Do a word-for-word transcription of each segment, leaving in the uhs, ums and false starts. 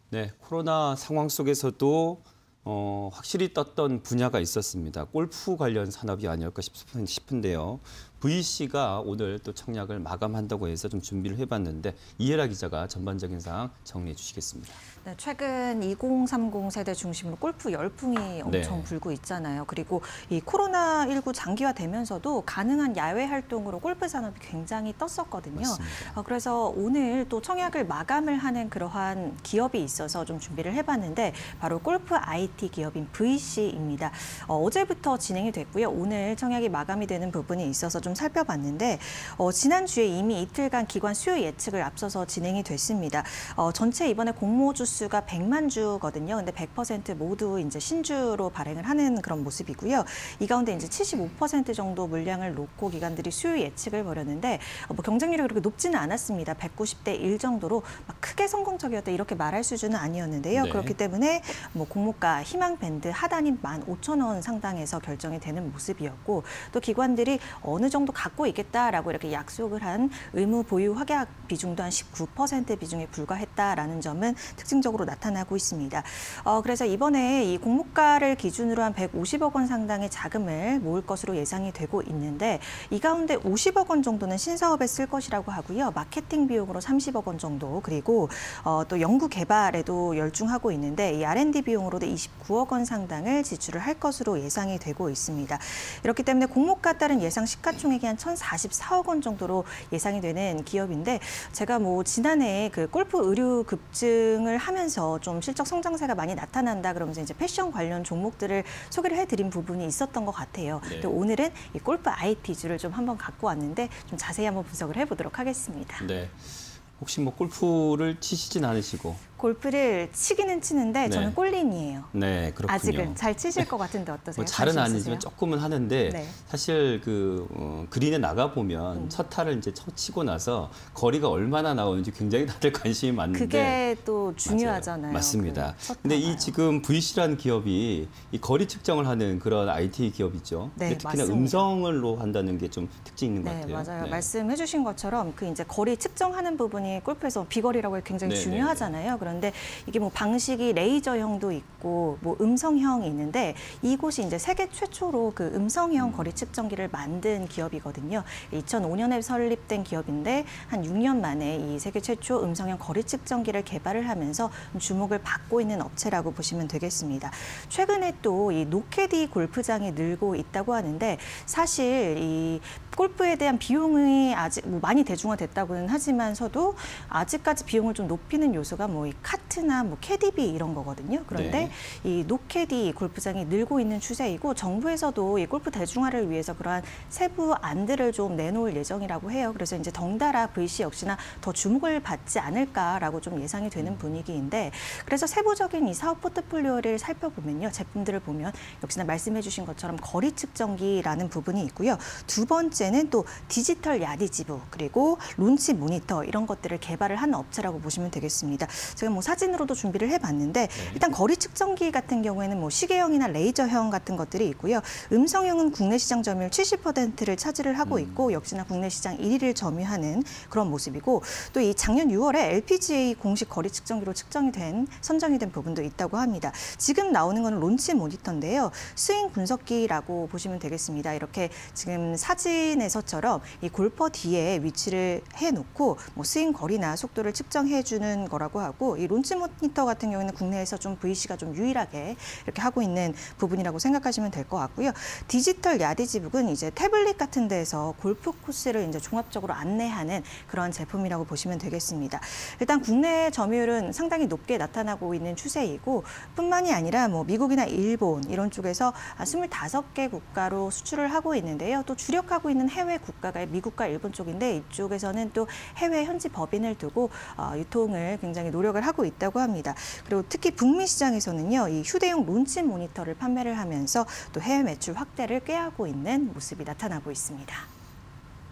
네, 코로나 상황 속에서도 어, 확실히 떴던 분야가 있었습니다. 골프 관련 산업이 아니었까 싶은, 싶은데요. 브이씨가 오늘 또 청약을 마감한다고 해서 좀 준비를 해봤는데 이혜라 기자가 전반적인 상황 정리해 주시겠습니다. 네, 최근 이공삼공 세대 중심으로 골프 열풍이 엄청 네. 불고 있잖아요. 그리고 이 코로나십구 장기화되면서도 가능한 야외 활동으로 골프 산업이 굉장히 떴었거든요. 어, 그래서 오늘 또 청약을 마감을 하는 그러한 기업이 있어서 좀 준비를 해봤는데 바로 골프 아이티 기업인 브이씨입니다. 어, 어제부터 진행이 됐고요. 오늘 청약이 마감이 되는 부분이 있어서 좀 살펴봤는데 어, 지난주에 이미 이틀간 기관 수요 예측을 앞서서 진행이 됐습니다. 어, 전체 이번에 공모주 수가 백만 주거든요. 근데 백 퍼센트 모두 이제 신주로 발행을 하는 그런 모습이고요. 이 가운데 이제 칠십오 퍼센트 정도 물량을 놓고 기관들이 수요 예측을 벌였는데 어, 뭐 경쟁률이 그렇게 높지는 않았습니다. 백구십 대 일 정도로 막 크게 성공적이었다 이렇게 말할 수준은 아니었는데요. 네. 그렇기 때문에 뭐 공모가 희망 밴드 하단이 만 오천 원 상당에서 결정이 되는 모습이었고 또 기관들이 어느 정도 갖고 있겠다라고 이렇게 약속을 한 의무 보유 확약 비중도 한 십구 퍼센트 비중에 불과했다라는 점은 특징적으로 나타나고 있습니다. 어, 그래서 이번에 이 공모가를 기준으로 한 백오십억 원 상당의 자금을 모을 것으로 예상이 되고 있는데 이 가운데 오십억 원 정도는 신사업에 쓸 것이라고 하고요. 마케팅 비용으로 삼십억 원 정도 그리고 어, 또 연구 개발에도 열중하고 있는데 이 알앤디 비용으로도 이십구억 원 상당을 지출을 할 것으로 예상이 되고 있습니다. 이렇기 때문에 공모가 따른 예상 시가총액이 한 천사십사억 원 정도로 예상이 되는 기업인데 제가 뭐 지난해 그 골프 의류 급증을 하면서 좀 실적 성장세가 많이 나타난다 그러면서 이제 패션 관련 종목들을 소개를 해드린 부분이 있었던 것 같아요. 네. 근데 오늘은 이 골프 아이티주를 좀 한번 갖고 왔는데 좀 자세히 한번 분석을 해보도록 하겠습니다. 네. 혹시 뭐 골프를 치시진 않으시고? 골프를 치기는 치는데 네. 저는 꼴린이에요. 네, 그렇군요. 아직은 잘 치실 것 같은데 어떠세요? 뭐 잘은 관심 아니지만 있으세요? 조금은 하는데 네. 사실 그 어, 그린에 나가 보면 음. 첫 타를 이제 첫 치고 나서 거리가 얼마나 나오는지 굉장히 다들 관심이 많은데 그게 또 중요하잖아요. 맞아요. 맞습니다. 그 첫 근데 이 타가요. 지금 브이씨라는 기업이 이 거리 측정을 하는 그런 아이티 기업이죠. 네, 근데 특히나 맞습니다. 음성으로 한다는 게 좀 특징 있는 것 네, 같아요. 맞아요. 말씀해주신 것처럼 그 이제 거리 측정하는 부분이 골프에서 비거리라고 해서 굉장히 네, 중요하잖아요. 그런데 이게 뭐 방식이 레이저형도 있고 뭐 음성형이 있는데 이곳이 이제 세계 최초로 그 음성형 음. 거리 측정기를 만든 기업이거든요. 이천오 년에 설립된 기업인데 한 육 년 만에 이 세계 최초 음성형 거리 측정기를 개발을 하면서 주목을 받고 있는 업체라고 보시면 되겠습니다. 최근에 또 이 노케디 골프장이 늘고 있다고 하는데 사실 이 골프에 대한 비용이 아직 뭐 많이 대중화됐다고는 하지만서도 아직까지 비용을 좀 높이는 요소가 뭐 이 카트나 뭐 캐디비 이런 거거든요. 그런데 네. 이 노캐디 골프장이 늘고 있는 추세이고 정부에서도 이 골프 대중화를 위해서 그러한 세부 안들을 좀 내놓을 예정이라고 해요. 그래서 이제 덩달아 브이씨 역시나 더 주목을 받지 않을까라고 좀 예상이 되는 분위기인데 그래서 세부적인 이 사업 포트폴리오를 살펴보면요. 제품들을 보면 역시나 말씀해 주신 것처럼 거리 측정기라는 부분이 있고요. 두 번째는 또 디지털 야디지부 그리고 론치 모니터 이런 것들을 개발을 하는 업체라고 보시면 되겠습니다. 제가 뭐 사진으로도 준비를 해봤는데 네. 일단 거리 측정기 같은 경우에는 뭐 시계형이나 레이저형 같은 것들이 있고요. 음성형은 국내 시장 점유율 칠십 퍼센트를 차지를 하고 음. 있고 역시나 국내 시장 일 위를 점유하는 그런 모습이고 또 이 작년 유월에 엘피지에이 공식 거리 측정기로 측정이 된 선정이 된 부분도 있다고 합니다. 지금 나오는 건 론치 모니터인데요. 스윙 분석기라고 보시면 되겠습니다. 이렇게 지금 사진에서처럼 이 골퍼 뒤에 위치를 해놓고 뭐 스윙 거리나 속도를 측정해주는 거라고 하고 이 론치 모니터 같은 경우는 국내에서 좀 브이씨가 좀 유일하게 이렇게 하고 있는 부분이라고 생각하시면 될 것 같고요. 디지털 야디지북은 이제 태블릿 같은 데서 골프 코스를 이제 종합적으로 안내하는 그런 제품이라고 보시면 되겠습니다. 일단 국내 점유율은 상당히 높게 나타나고 있는 추세이고 뿐만이 아니라 뭐 미국이나 일본 이런 쪽에서 스물다섯 개 국가로 수출을 하고 있는데요. 또 주력하고 있는 해외 국가가 미국과 일본 쪽인데 이쪽에서는 또 해외 현지 법인을 두고 어, 유통을 굉장히 노력을 하고 있다고 합니다. 그리고 특히 북미 시장에서는요, 이 휴대용 론치 모니터를 판매를 하면서 또 해외 매출 확대를 꾀하고 있는 모습이 나타나고 있습니다.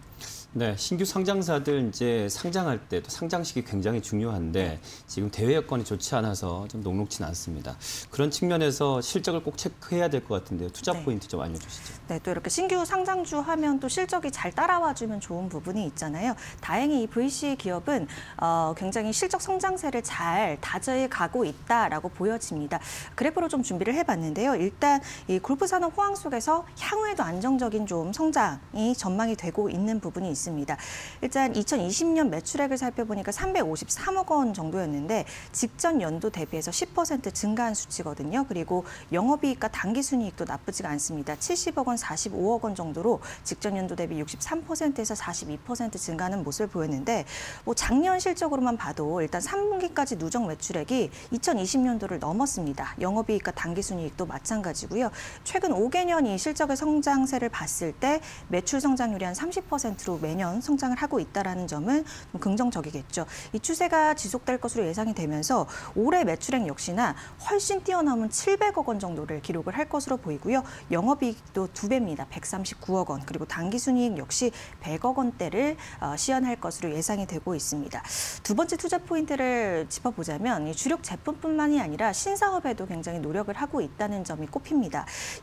네, 신규 상장사들 이제 상장할 때 또 상장식이 굉장히 중요한데 지금 대회 여건이 좋지 않아서 좀 녹록치는 않습니다. 그런 측면에서 실적을 꼭 체크해야 될 것 같은데요. 투자 네. 포인트 좀 알려주시죠. 네, 또 이렇게 신규 상장주 하면 또 실적이 잘 따라와주면 좋은 부분이 있잖아요. 다행히 이 브이씨 기업은 어, 굉장히 실적 성장세를 잘 다져해 가고 있다라고 보여집니다. 그래프로 좀 준비를 해봤는데요. 일단 이 골프 산업 호황 속에서 향후에도 안정적인 좀 성장이 전망이 되고 있는 부분이 있습니다. 일단 이천이십 년 매출액을 살펴보니까 삼백오십삼억 원 정도였는데 직전 연도 대비해서 십 퍼센트 증가한 수치거든요. 그리고 영업이익과 당기순이익도 나쁘지가 않습니다. 칠십억 원, 사십오억 원 정도로 직전 연도 대비 육십삼 퍼센트에서 사십이 퍼센트 증가하는 모습을 보였는데 뭐 작년 실적으로만 봐도 일단 삼 분기까지 누적 매출액이 이천이십 년도를 넘었습니다. 영업이익과 당기순이익도 마찬가지고요. 최근 오 개년 이 실적의 성장세를 봤을 때 매출 성장률이 한 삼십 퍼센트로 매년 성장을 하고 있다는 점은 좀 긍정적이겠죠. 이 추세가 지속될 것으로 예상이 되면서 올해 매출액 역시나 훨씬 뛰어넘은 칠백억 원 정도를 기록을 할 것으로 보이고요. 영업이익도 두 배입니다. 백삼십구억 원. 그리고 당기순이익 역시 백억 원대를 시현할 것으로 예상이 되고 있습니다. 두 번째 투자 포인트를 짚어보자면 이 주력 제품뿐만이 아니라 신사업에도 굉장히 노력을 하고 있다는 점이 꼽힙니다.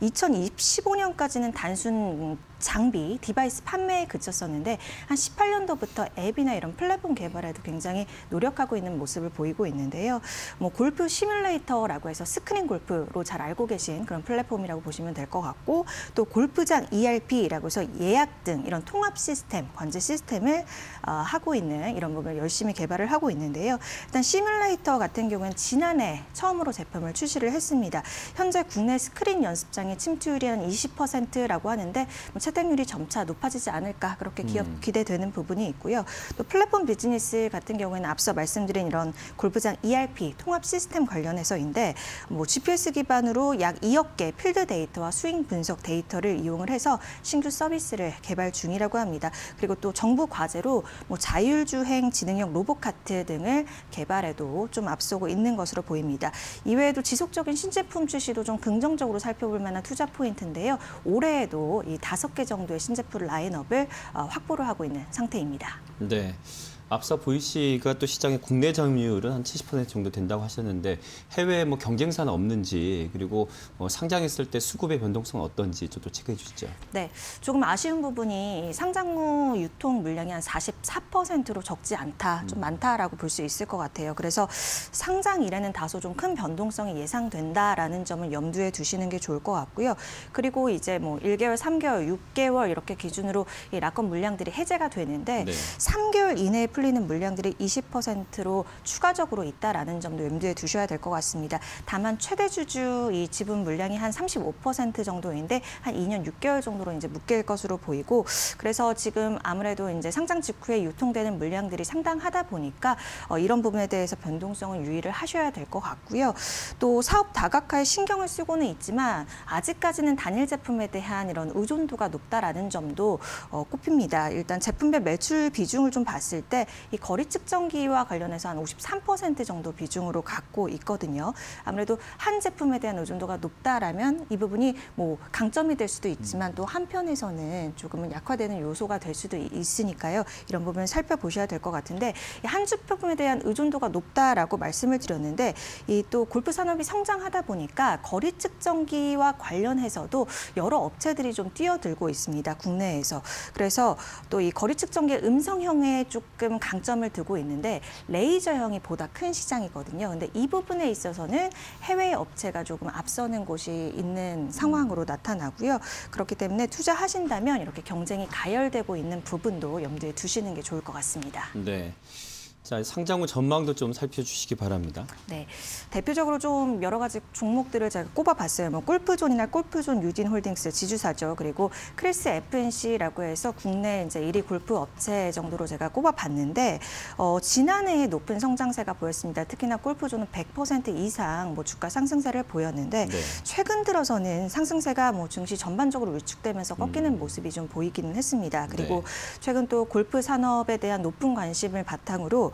이천십오 년까지는 단순 장비, 디바이스 판매에 그쳤었는데 한 십팔 년도부터 앱이나 이런 플랫폼 개발에도 굉장히 노력하고 있는 모습을 보이고 있는데요. 뭐 골프 시뮬레이터라고 해서 스크린 골프로 잘 알고 계신 그런 플랫폼이라고 보시면 될 것 같고 또 골프장 이알피라고 해서 예약 등 이런 통합 시스템, 관제 시스템을 어, 하고 있는 이런 부분을 열심히 개발을 하고 있는데요. 일단 시뮬레이터 같은 경우는 지난해 처음으로 제품을 출시를 했습니다. 현재 국내 스크린 연습장의 침투율이 한 이십 퍼센트라고 하는데 뭐 채택률이 점차 높아지지 않을까 그렇게 기업, 음. 기대되는 부분이 있고요. 또 플랫폼 비즈니스 같은 경우에는 앞서 말씀드린 이런 골프장 이알피 통합 시스템 관련해서인데 뭐 지피에스 기반으로 약 이억 개 필드 데이터와 스윙 분석 데이터를 이용을 해서 신규 서비스를 개발 중이라고 합니다. 그리고 또 정부 과제로 뭐 자율주행 지능형 로봇카트 등을 개발에도 좀 앞서고 있는 것으로 보입니다. 이외에도 지속적인 신제품 출시도 좀 긍정적으로 살펴볼 만한 투자 포인트인데요. 올해에도 이 다섯 개 정도의 신제품 라인업을 확보를 하고 있는 상태입니다. 네. 앞서 브이씨가 또 시장의 국내 점유율은 한 칠십 퍼센트 정도 된다고 하셨는데 해외 뭐 경쟁사는 없는지 그리고 뭐 상장했을 때 수급의 변동성은 어떤지 좀 또 체크해 주시죠. 네, 조금 아쉬운 부분이 상장 후 유통 물량이 한 사십사 퍼센트로 적지 않다, 좀 많다라고 볼 수 있을 것 같아요. 그래서 상장 이래는 다소 좀 큰 변동성이 예상된다라는 점을 염두에 두시는 게 좋을 것 같고요. 그리고 이제 뭐 일 개월, 삼 개월, 육 개월 이렇게 기준으로 이 락건 물량들이 해제가 되는데 네. 삼 개월 이내에 풀리는 물량들이 이십 퍼센트로 추가적으로 있다라는 점도 염두에 두셔야 될 것 같습니다. 다만 최대 주주 이 지분 물량이 한 삼십오 퍼센트 정도인데 한 이 년 육 개월 정도로 이제 묶일 것으로 보이고 그래서 지금 아무래도 이제 상장 직후에 유통되는 물량들이 상당하다 보니까 어, 이런 부분에 대해서 변동성을 유의를 하셔야 될 것 같고요. 또 사업 다각화에 신경을 쓰고는 있지만 아직까지는 단일 제품에 대한 이런 의존도가 높다라는 점도 어, 꼽힙니다. 일단 제품별 매출 비중을 좀 봤을 때 이 거리 측정기와 관련해서 한 오십삼 퍼센트 정도 비중으로 갖고 있거든요. 아무래도 한 제품에 대한 의존도가 높다라면 이 부분이 뭐 강점이 될 수도 있지만 또 한편에서는 조금은 약화되는 요소가 될 수도 있으니까요. 이런 부분을 살펴보셔야 될 것 같은데 한 제품에 대한 의존도가 높다라고 말씀을 드렸는데 이 또 골프 산업이 성장하다 보니까 거리 측정기와 관련해서도 여러 업체들이 좀 뛰어들고 있습니다. 국내에서. 그래서 또 이 거리 측정기의 음성형에 조금 강점을 두고 있는데 레이저형이 보다 큰 시장이거든요. 근데 이 부분에 있어서는 해외 업체가 조금 앞서는 곳이 있는 상황으로 나타나고요. 그렇기 때문에 투자하신다면 이렇게 경쟁이 가열되고 있는 부분도 염두에 두시는 게 좋을 것 같습니다. 네. 자, 상장 후 전망도 좀 살펴주시기 바랍니다. 네, 대표적으로 좀 여러 가지 종목들을 제가 꼽아봤어요. 뭐 골프존이나 골프존 유진홀딩스 지주사죠. 그리고 크리스 에프엔씨라고 해서 국내 이제 일 위 골프 업체 정도로 제가 꼽아봤는데 어, 지난해에 높은 성장세가 보였습니다. 특히나 골프존은 백 퍼센트 이상 뭐 주가 상승세를 보였는데 네. 최근 들어서는 상승세가 뭐 증시 전반적으로 위축되면서 꺾이는 음. 모습이 좀 보이기는 했습니다. 그리고 네. 최근 또 골프 산업에 대한 높은 관심을 바탕으로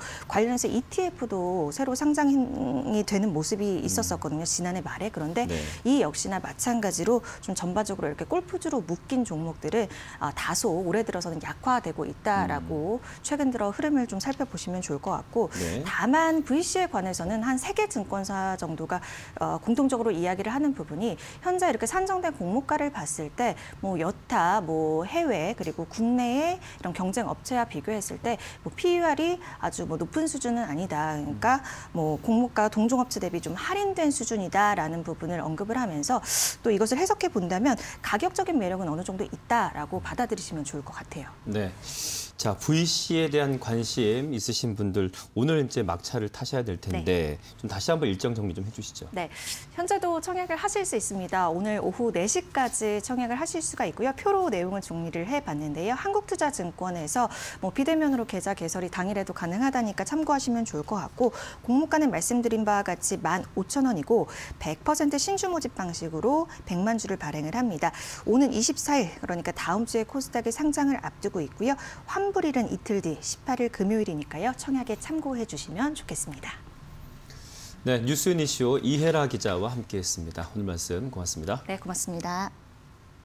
관련해서 이티에프도 새로 상장이 되는 모습이 있었었거든요. 지난해 말에. 그런데 네. 이 역시나 마찬가지로 좀 전반적으로 이렇게 골프주로 묶인 종목들은 아, 다소 올해 들어서는 약화되고 있다라고 음. 최근 들어 흐름을 좀 살펴보시면 좋을 것 같고 네. 다만 브이씨에 관해서는 한 세 개 증권사 정도가 어, 공통적으로 이야기를 하는 부분이 현재 이렇게 산정된 공모가를 봤을 때 뭐 여타 뭐 해외 그리고 국내의 이런 경쟁 업체와 비교했을 때 뭐 피이알이 아주 뭐 높은 수준은 아니다. 그러니까 뭐 공모가 동종업체 대비 좀 할인된 수준이다라는 부분을 언급을 하면서 또 이것을 해석해 본다면 가격적인 매력은 어느 정도 있다라고 받아들이시면 좋을 것 같아요. 네. 자, 브이씨에 대한 관심 있으신 분들 오늘 이제 막차를 타셔야 될 텐데 네. 좀 다시 한번 일정 정리 좀 해주시죠. 네, 현재도 청약을 하실 수 있습니다. 오늘 오후 네 시까지 청약을 하실 수가 있고요. 표로 내용을 정리를 해봤는데요. 한국투자증권에서 뭐 비대면으로 계좌 개설이 당일에도 가능하다니까 참고하시면 좋을 것 같고 공모가는 말씀드린 바와 같이 만 오천 원이고 백 퍼센트 신주 모집 방식으로 백만 주를 발행을 합니다. 오는 이십사 일 그러니까 다음 주에 코스닥이 상장을 앞두고 있고요. 환불일은 이틀 뒤 십팔 일 금요일이니까요. 청약에 참고해 주시면 좋겠습니다. 네, 뉴스 유니쇼 이혜라 기자와 함께했습니다. 오늘 말씀 고맙습니다. 네, 고맙습니다.